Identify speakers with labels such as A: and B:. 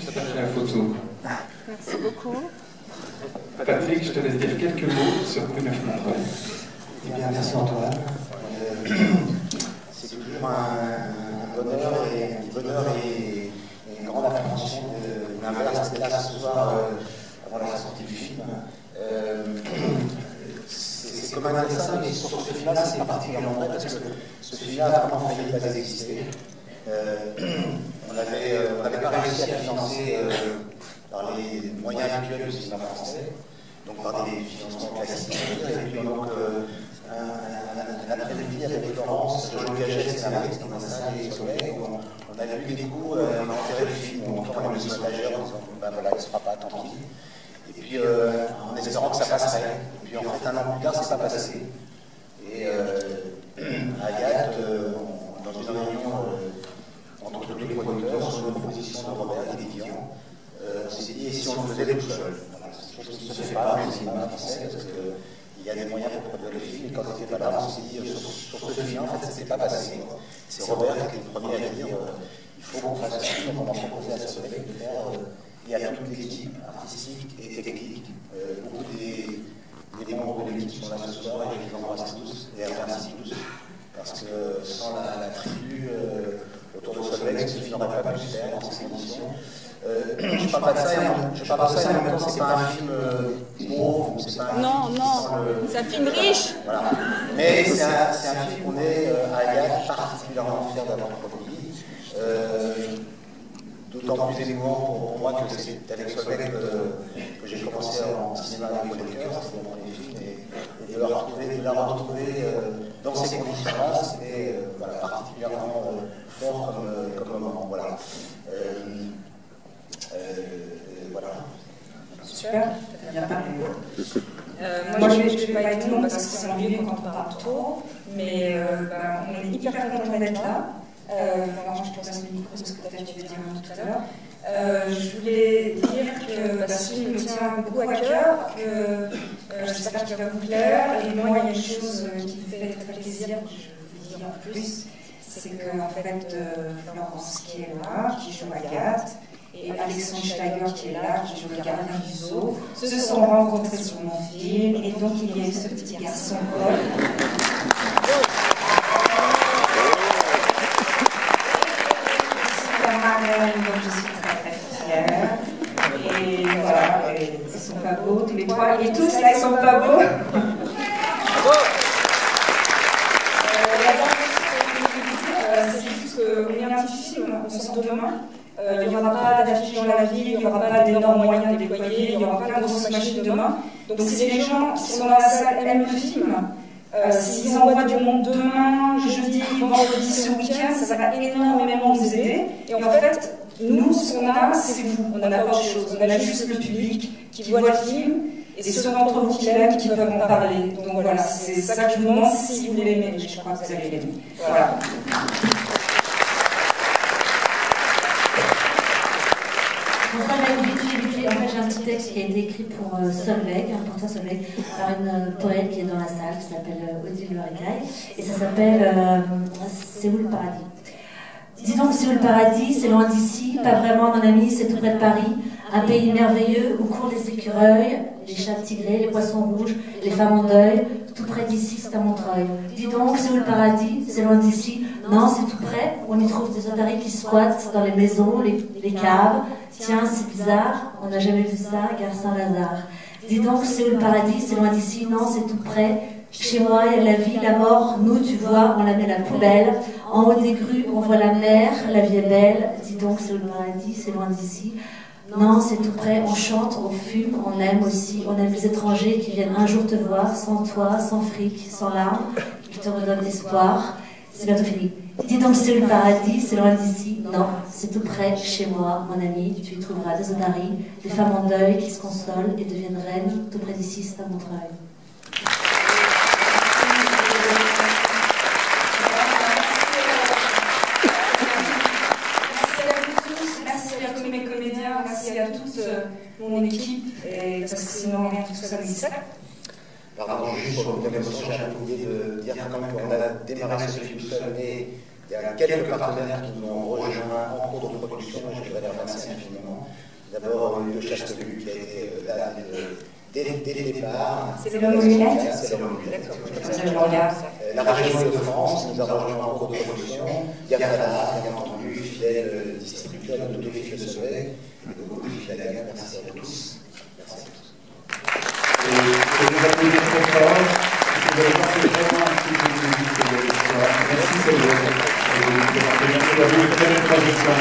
A: la photo.
B: Merci beaucoup.
A: Patrick, je te laisse dire quelques mots sur Prunef Montreuil.
C: Eh bien, merci Antoine. C'est toujours un bonheur et une grande appréhension de l'inverse d'être là ce soir avant la sortie du film. C'est comme un dessin, mais sur ce film-là, c'est particulièrement vrai parce que ce film-là a vraiment failli ne pas exister. On n'avait pas réussi à financer par les moyens habituels du cinéma français, donc par des financements classiques. Et puis donc, un après-midi avec Florence, Jean Gaget, scénariste, dans un salle et soleil, on a vu des coups, on a enterré le film, on tourne le stagiaire en disant, ben voilà, il ne se fera pas, tant pis. Et puis en espérant que ça passerait. Et puis en fait, un an plus tard, c'est pas passé. Et Agathe, dans une réunion entre tous les producteurs, sur une proposition de Robert et d'Édian, on s'est dit, et si on le faisait tout seul? Voilà, c'est quelque chose qui ne se fait pas dans le cinéma français, parce qu'il y a des moyens pour produire le film, et quand on était pas là, on s'est dit, sur ce film, en fait, ça ne s'est pas passé. C'est Robert qui était le premier à dire, il faut qu'on fasse un film, donc on a proposé à sa collègue de faire, et à toute l'équipe artistique et technique, beaucoup des membres de l'équipe sont là ce soir, et je les embrasse tous, et je les remercie tous, parce que sans la tribu autour de Solveig, ce film n'aurait pas pu se faire dans ces conditions. Je ne parle pas de ça, et en même temps, c'est pas un film pauvre, c'est pas un film
B: c'est un film riche.
C: Voilà. Mais c'est un film qu'on est à Agathe particulièrement fier d'avoir produit. D'autant plus émouvant pour moi que c'est avec Solveig que j'ai commencé en cinéma avec le cœur, c'était mon premier film, et de la retrouver dans ces conditions-là, c'était voilà, particulièrement fort comme moment. Voilà. Voilà.
D: Super, t'as bien parlé. Moi, je ne vais pas être long parce que c'est ennuyeux quand on parle trop, mais on est hyper content d'être là. Je te passe le micro parce que peut-être tu veux dire un mot tout à l'heure. Je voulais dire que ce film me tient beaucoup à cœur, que j'espère qu'il va vous plaire. Et moi, il y a une chose qui me fait très plaisir, que je veux dire en plus, c'est qu'en fait, Florence qui est là, qui joue Agathe, et Alexandre Steiger qui est là, qui joue le gardien du zoo, se sont rencontrés sur mon film, et donc il y a eu ce petit garçon Paul. Donc je suis très très fière. Et voilà, ils sont pas beaux tous les trois, et tous là ils sont pas beaux. C'est juste qu'on est un petit film, on sort demain. Il n'y aura pas d'affiches dans la ville, il n'y aura pas d'énormes moyens déployés, il n'y aura pas de grosses machines demain. Donc si les gens qui sont dans la salle aiment le film, s'ils envoient du monde demain, jeudi, vendredi, ce week-end, ça va énormément nous aider. Et en fait, nous, ce qu'on a, c'est vous. On n'a pas autre chose. On a juste le public qui voit le film et ceux d'entre vous qui l'aiment qui peuvent en parler. Donc voilà, c'est ça que je vous demande si vous l'aimez. Je crois que vous allez l'aimer. Voilà.
E: En fait, j'ai un petit texte qui a été écrit pour Solveig, pour toi Solveig, par une poète qui est dans la salle, qui s'appelle Odile Loricaille, et ça s'appelle C'est où le paradis? Dis donc, c'est où le paradis? C'est loin d'ici, pas vraiment mon ami, c'est tout près de Paris, un pays merveilleux où courent les écureuils, les chats tigrés, les poissons rouges, les femmes en deuil, tout près d'ici, c'est à Montreuil. Dis donc, c'est où le paradis? C'est loin d'ici? Non, c'est tout près, on y trouve des otaries qui squattent dans les maisons, les caves. Tiens, c'est bizarre, on n'a jamais vu ça, gare Saint-Lazare. Dis donc, c'est où le paradis? C'est loin d'ici? Non, c'est tout près. Chez moi, il y a la vie, la mort. Nous, tu vois, on la met à la poubelle. En haut des grues, on voit la mer, la vie est belle. Dis donc, c'est où le paradis? C'est loin d'ici? Non, c'est tout près. On chante, on fume, on aime aussi. On aime les étrangers qui viennent un jour te voir, sans toi, sans fric, sans larmes, qui te redonnent espoir. C'est bientôt fini. Dis donc, c'est où le paradis? C'est loin d'ici? Non, c'est tout près, chez moi, mon ami. Tu y trouveras des otaries, des femmes en deuil qui se consolent et deviennent reines. Tout près d'ici, c'est à Montreuil.
D: Merci à tous mes comédiens, merci à toute mon équipe, et parce que sinon rien de tout ça n'existe.
C: Pardon, juste pour une émotion, j'ai oublié de dire quand même qu'on a démarré ce film seul, mais il y a quelques partenaires qui nous ont rejoints en cours de production, et je voudrais les remercier infiniment. D'abord, le Chasteluc qui a été là dès le départ.
D: C'est l'homme au lunettes.
C: C'est l'homme au lunettes.
D: Comme ça, je le regarde.
C: La région de France nous a rejoint en cours de production. Diafana, bien entendu, fidèle distributeur de tous les films de Soleil. Le groupe Filaga, merci à vous tous. Merci à tous.
A: Et vous applaudissez très fort. Vous avez pensé vraiment à ce que vous dites de l'histoire. Merci, Samuel. Merci à vous. Très belle projection.